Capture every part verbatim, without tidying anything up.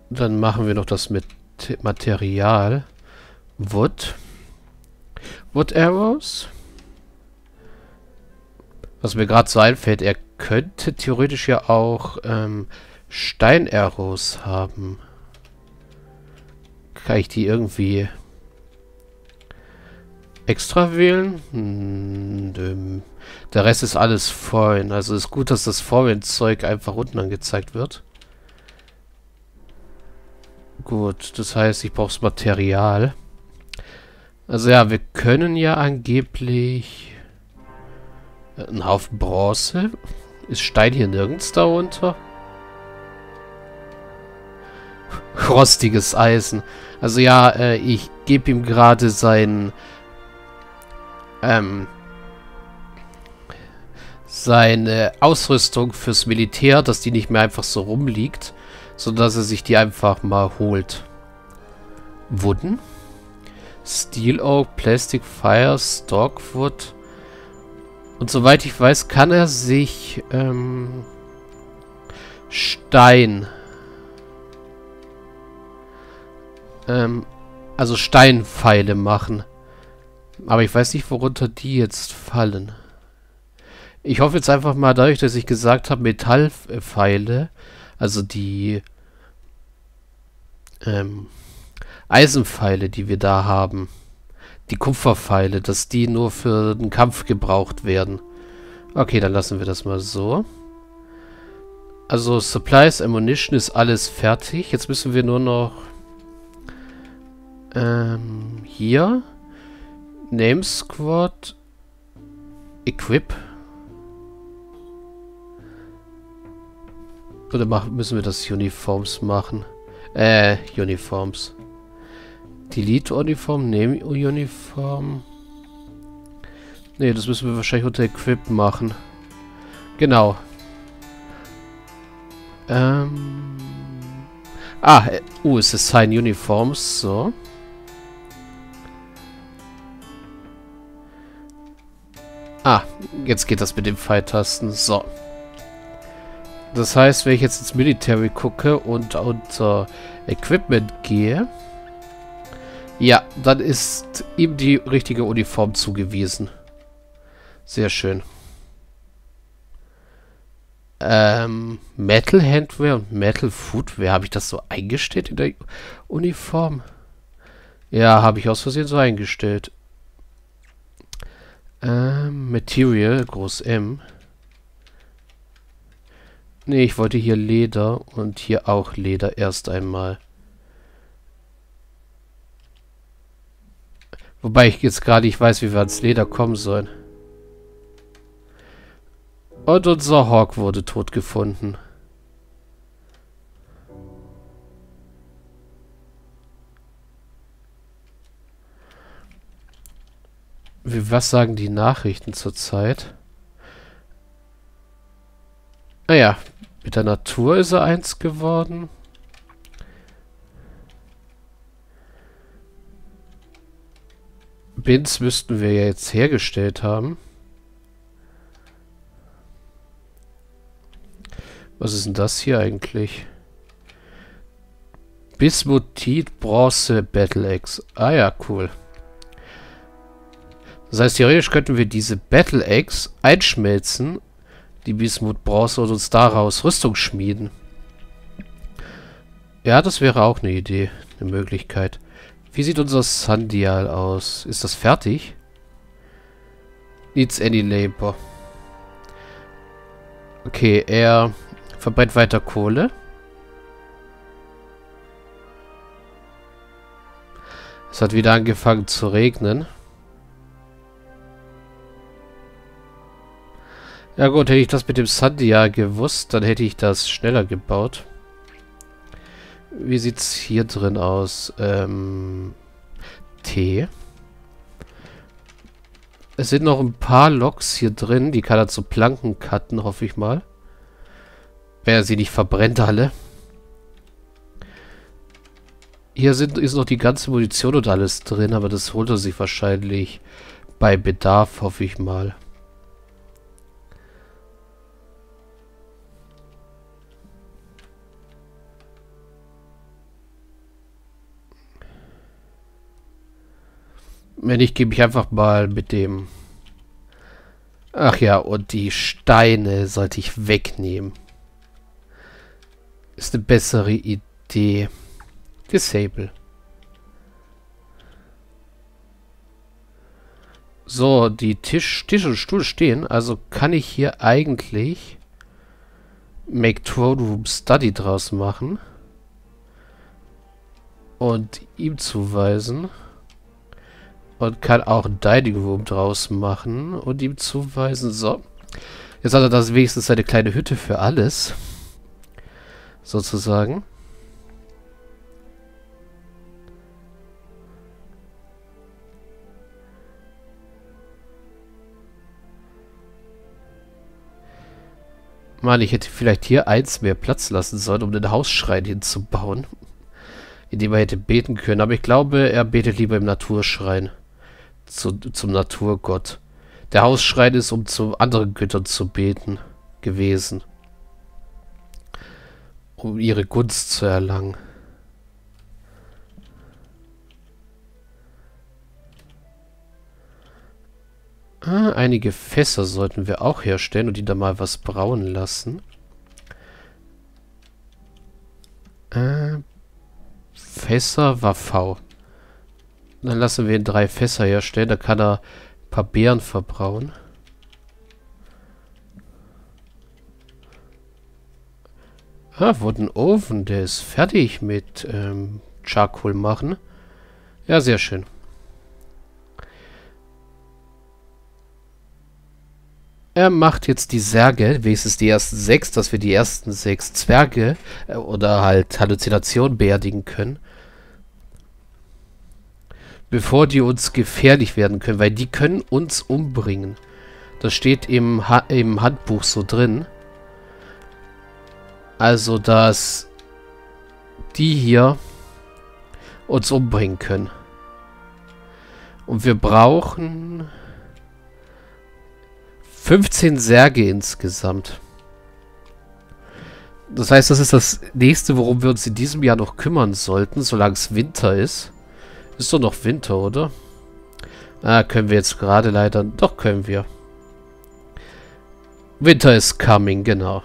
Dann machen wir noch das mit Material. Wood. Wood Arrows. Was mir gerade so einfällt, er könnte theoretisch ja auch ähm, Stein Arrows haben. Kann ich die irgendwie extra wählen? Hm, der Rest ist alles Foreign. Also ist gut, dass das Foreign-Zeug einfach unten angezeigt wird. Gut, das heißt, ich brauche das Material. Also ja, wir können ja angeblich einen Haufen Bronze. Ist Stein hier nirgends darunter? Rostiges Eisen. Also ja, äh, ich gebe ihm gerade sein ähm, seine Ausrüstung fürs Militär, dass die nicht mehr einfach so rumliegt, sondern dass er sich die einfach mal holt. Wooden? Steel Oak, Plastic Fire, Stockwood. Und soweit ich weiß, kann er sich ähm, Stein ähm, also Steinpfeile machen. Aber ich weiß nicht, worunter die jetzt fallen. Ich hoffe jetzt einfach mal dadurch, dass ich gesagt habe, Metallpfeile, also die ähm, Eisenpfeile, die wir da haben, die Kupferpfeile, dass die nur für den Kampf gebraucht werden. Okay, dann lassen wir das mal so. Also Supplies, Ammunition ist alles fertig. Jetzt müssen wir nur noch ähm, hier Name Squad Equip. Oder machen, müssen wir das Uniforms machen? Äh, Uniforms. Delete Uniform, Name Uniform. Ne, das müssen wir wahrscheinlich unter Equip machen. Genau. Ähm. Ah, äh, uh, es ist Sign Uniforms, so. Ah, jetzt geht das mit den Pfeiltasten, so. Das heißt, wenn ich jetzt ins Military gucke und unter Equipment gehe, ja, dann ist ihm die richtige Uniform zugewiesen. Sehr schön. Ähm, Metal Handwear und Metal Footwear. Habe ich das so eingestellt in der Uniform? Ja, habe ich aus Versehen so eingestellt. Ähm, Material, groß M. Ne, ich wollte hier Leder und hier auch Leder erst einmal. Wobei ich jetzt gerade nicht weiß, wie wir ans Leder kommen sollen. Und unser Hawk wurde tot gefunden. Wie, was sagen die Nachrichten zurzeit? Naja, mit der Natur ist er eins geworden. Bins müssten wir ja jetzt hergestellt haben. Was ist denn das hier eigentlich? Bismutit Bronze Battle Axe. Ah ja, cool. Das heißt, theoretisch könnten wir diese Battle Axe einschmelzen, die Bismut Bronze, und uns daraus Rüstung schmieden. Ja, das wäre auch eine Idee, eine Möglichkeit. Wie sieht unser Sundial aus? Ist das fertig? Needs any labor. Okay, er verbrennt weiter Kohle. Es hat wieder angefangen zu regnen. Ja gut, hätte ich das mit dem Sundial gewusst, dann hätte ich das schneller gebaut. Wie sieht's hier drin aus? Ähm, T. Es sind noch ein paar Loks hier drin, die kann er zu Planken cutten, hoffe ich mal. Wenn er sie nicht verbrennt alle. Hier sind, ist noch die ganze Munition und alles drin, aber das holt er sich wahrscheinlich bei Bedarf, hoffe ich mal. Wenn nicht, gebe ich einfach mal mit dem... Ach ja, und die Steine sollte ich wegnehmen. Ist eine bessere Idee. Disable. So, die Tisch, Tisch und Stuhl stehen. Also kann ich hier eigentlich Make Throne Room Study draus machen. Und ihm zuweisen. Und kann auch ein Dining Room draus machen. Und ihm zuweisen. So. Jetzt hat er das wenigstens seine kleine Hütte für alles. Sozusagen. Mann, ich hätte vielleicht hier eins mehr Platz lassen sollen, um den Hausschrein hinzubauen. In dem er hätte beten können. Aber ich glaube, er betet lieber im Naturschrein. Zu, zum Naturgott. Der Hausschrein ist, um zu anderen Göttern zu beten gewesen. Um ihre Gunst zu erlangen. Ah, einige Fässer sollten wir auch herstellen und die da mal was brauen lassen. Äh, Fässer war V. Dann lassen wir ihn drei Fässer herstellen. Da kann er ein paar Beeren verbrauen. Ah, Wooden Oven. Der ist fertig mit ähm, Charcoal machen. Ja, sehr schön. Er macht jetzt die Särge, wenigstens die ersten sechs, dass wir die ersten sechs Zwerge äh, oder halt Halluzinationen beerdigen können. Bevor die uns gefährlich werden können, weil die können uns umbringen. Das steht im, ha im Handbuch so drin. Also, dass die hier uns umbringen können. Und wir brauchen fünfzehn Särge insgesamt. Das heißt, das ist das nächste, worum wir uns in diesem Jahr noch kümmern sollten, solange es Winter ist. Ist doch noch Winter, oder? Ah, können wir jetzt gerade leider... Doch, können wir. Winter is coming, genau.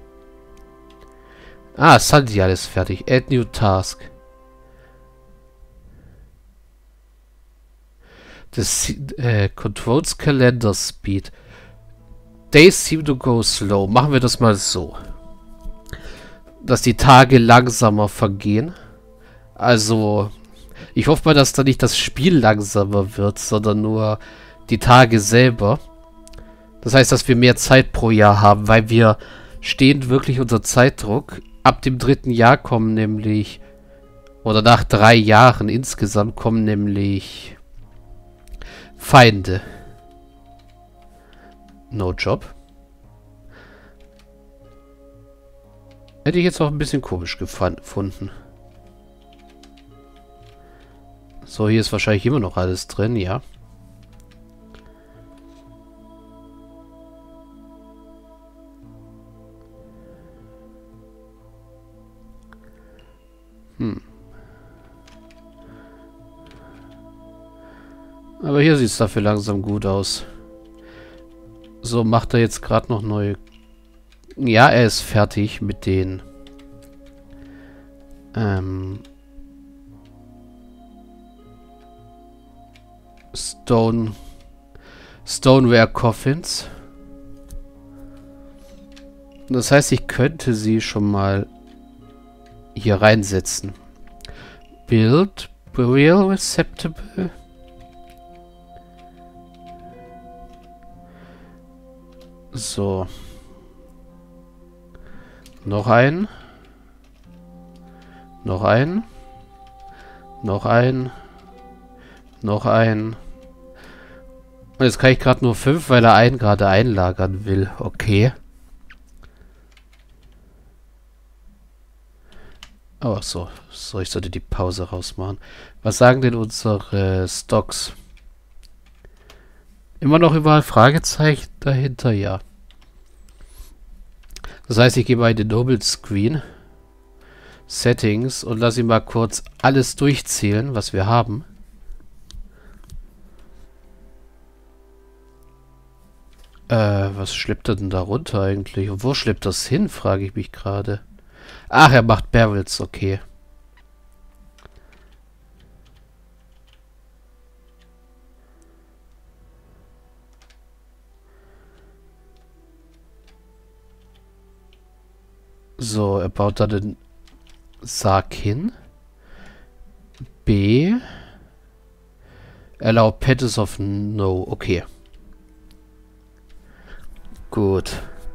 Ah, Sandy, alles fertig. Add new task. Das äh, Controls Calendar Speed. Days seem to go slow. Machen wir das mal so. Dass die Tage langsamer vergehen. Also, ich hoffe mal, dass da nicht das Spiel langsamer wird, sondern nur die Tage selber. Das heißt, dass wir mehr Zeit pro Jahr haben, weil wir stehen wirklich unter Zeitdruck. Ab dem dritten Jahr kommen nämlich, oder nach drei Jahren insgesamt kommen nämlich Feinde. No Job. Hätte ich jetzt auch ein bisschen komisch gefunden. So, hier ist wahrscheinlich immer noch alles drin, ja. Hm. Aber hier sieht es dafür langsam gut aus. So, macht er jetzt gerade noch neue... Ja, er ist fertig mit den... Ähm... Stone... Stoneware Coffins. Das heißt, ich könnte sie schon mal hier reinsetzen. Build Burial Receptacle. So. Noch ein. Noch ein. Noch ein. Noch ein. Und jetzt kann ich gerade nur fünf, weil er einen gerade einlagern will. Okay. Oh, so. So, ich sollte die Pause rausmachen. Was sagen denn unsere Stocks? Immer noch überall Fragezeichen dahinter? Ja. Das heißt, ich gehe mal in den Noble Screen. Settings und lasse ihn mal kurz alles durchzählen, was wir haben. Äh, was schleppt er denn da runter eigentlich? Und wo schleppt das hin, frage ich mich gerade. Ach, er macht Barrels, okay. So, er baut da den Sarg hin. B. Allow Petals of No. Okay. Gut.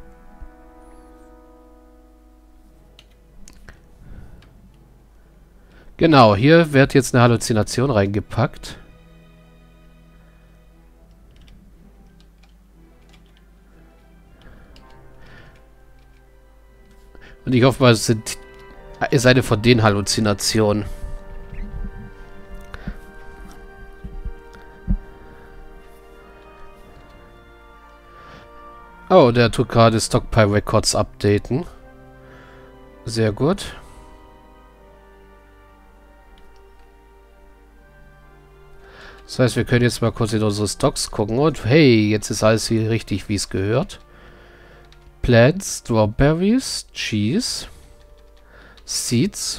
Genau, hier wird jetzt eine Halluzination reingepackt. Und ich hoffe mal, es sind, ist eine von den Halluzinationen. Oh, der tut gerade Stockpile Records updaten. Sehr gut. Das heißt, wir können jetzt mal kurz in unsere Stocks gucken. Und hey, jetzt ist alles hier richtig, wie es gehört. Plants, Strawberries, Cheese, Seeds,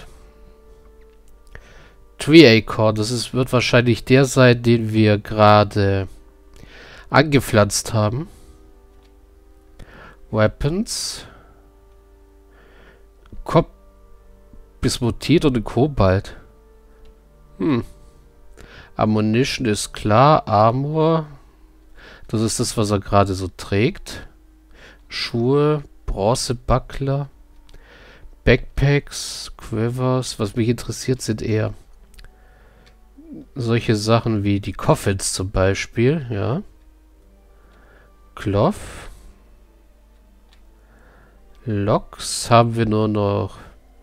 Tree Acorn. Das ist, wird wahrscheinlich der sein, den wir gerade angepflanzt haben. Weapons, Kop, Bismutit und Kobalt. Hm. Ammunition ist klar, Armor. Das ist das, was er gerade so trägt. Schuhe, Bronzebuckler, Backpacks, Quivers. Was mich interessiert, sind eher solche Sachen wie die Coffins zum Beispiel, ja. Cloth. Loks haben wir nur noch.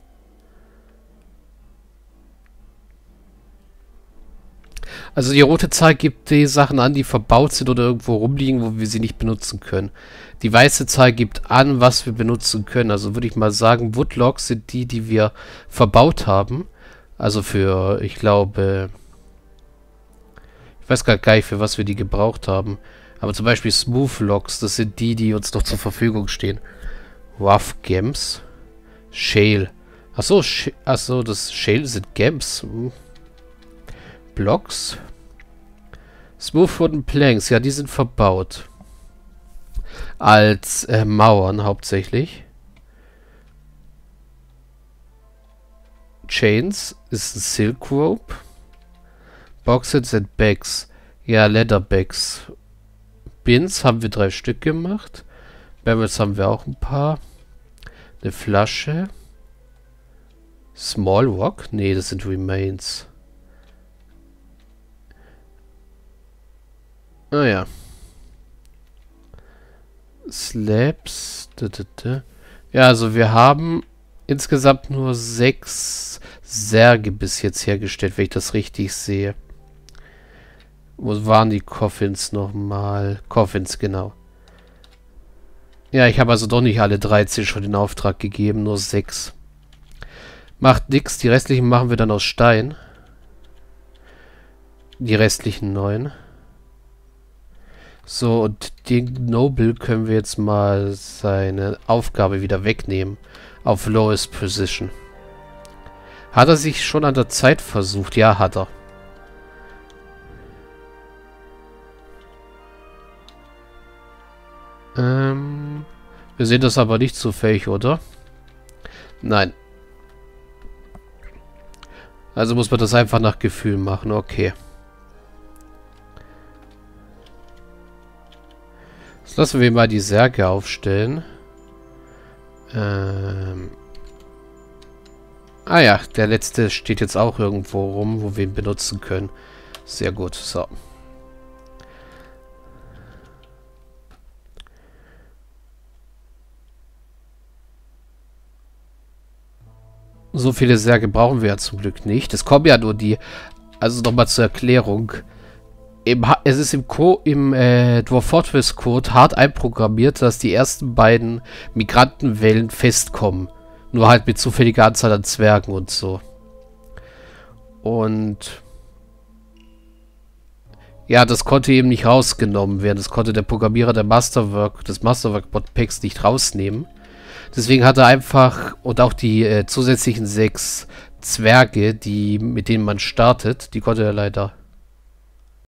Also die rote Zahl gibt die Sachen an, die verbaut sind oder irgendwo rumliegen, wo wir sie nicht benutzen können. Die weiße Zahl gibt an, was wir benutzen können. Also würde ich mal sagen, Woodlogs sind die, die wir verbaut haben. Also für, ich glaube, ich weiß gar nicht, für was wir die gebraucht haben. Aber zum Beispiel Smooth Logs, das sind die, die uns noch zur Verfügung stehen. Rough Gems. Shale. Achso, Sh achso, das Shale sind Gems. Hm. Blocks. Smooth Wooden Planks, ja, die sind verbaut. Als äh, Mauern hauptsächlich. Chains ist ein Silk Rope. Boxes and Bags. Ja, Leather Bags. Bins haben wir drei Stück gemacht. Barrels haben wir auch ein paar. Eine Flasche. Small Rock? Nee, das sind Remains. Ah ja. Slabs. Da, da, da. Ja, also wir haben insgesamt nur sechs Särge bis jetzt hergestellt, wenn ich das richtig sehe. Wo waren die Coffins nochmal? Coffins, genau. Ja, ich habe also doch nicht alle dreizehn schon in Auftrag gegeben, nur sechs. Macht nix, die restlichen machen wir dann aus Stein. Die restlichen neun. So, und den Noble können wir jetzt mal seine Aufgabe wieder wegnehmen. Auf Lowest Position. Hat er sich schon an der Zeit versucht? Ja, hat er. Ähm, wir sehen das aber nicht zufällig, oder? Nein. Also muss man das einfach nach Gefühl machen, okay. Jetzt lassen wir mal die Särge aufstellen. Ähm. Ah ja, der letzte steht jetzt auch irgendwo rum, wo wir ihn benutzen können. Sehr gut, so. So viele Särge brauchen wir ja zum Glück nicht. Es kommen ja nur die... Also nochmal zur Erklärung. Im ha es ist im, Co im äh, Dwarf Fortress Code hart einprogrammiert, dass die ersten beiden Migrantenwellen festkommen. Nur halt mit zufälliger Anzahl an Zwergen und so. Und... Ja, das konnte eben nicht rausgenommen werden. Das konnte der Programmierer der Masterwork, des Masterwork-Modpacks nicht rausnehmen. Deswegen hat er einfach, und auch die äh, zusätzlichen sechs Zwerge, die, mit denen man startet, die konnte er leider